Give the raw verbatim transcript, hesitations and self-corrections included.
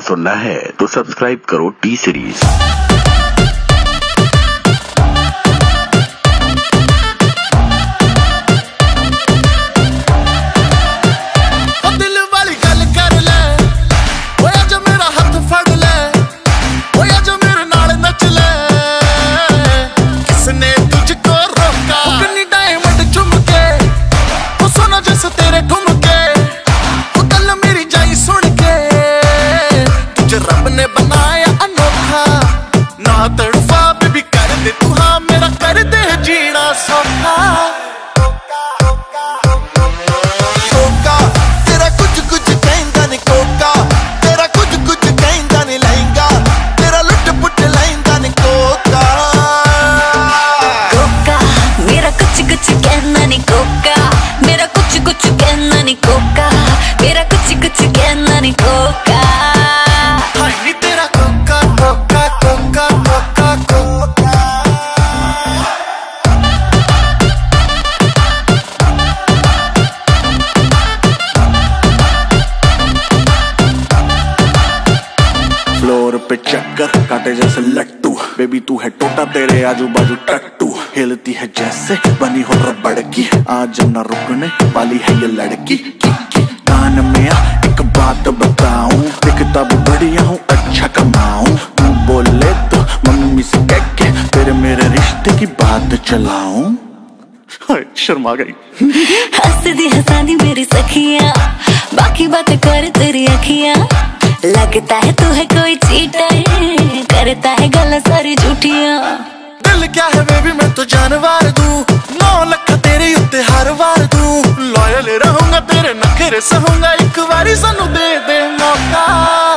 सुनना है तो सब्सक्राइब करो टी सीरीज। रब ने बनाया अनोखा ना तड़फा बेबी कर दे तू हाँ मेरा कर दे जीना सौखा। कोका तेरा कुछ कुछ कहंदा नहीं कोका तेरा कुछ कुछ कहंदा नहीं लहंगा तेरा लुट पुट लहंदा नहीं कोका। कोका मेरा कुछ कुछ कहना नहीं कोका मेरा कुछ कुछ कहना नहीं कोका मेरा कुछ कुछ कहना नहीं कोका। फ्लोर पे चक्कर काटे जैसे लट्टू बेबी तू है टोटा तेरे आजू बाजू टट्टू हिलती है जैसे बनी हो रबड़ की आज न रुकने वाली है ये लड़की की, की। कान में आ एक बात बताऊं दिखता भी बढ़िया हूँ अच्छा कमाऊं तू बोले तो मम्मी से कह के तेरे मेरे रिश्ते की बात चलाऊं। शर्मा गई हंस दी हंसानी मेरी सखियां बाकी बातें कर तेरी अखियां लगता है तू है कोई चीटर करता है गल्ला सारी झूठियां। दिल क्या है बेबी मैं तो जानवर दूं नौ लख तेरे उत्ते हर वार दूं लॉयल रहूंगा तेरे नखरे सहूंगा एक बारी सानू दे दे मौका।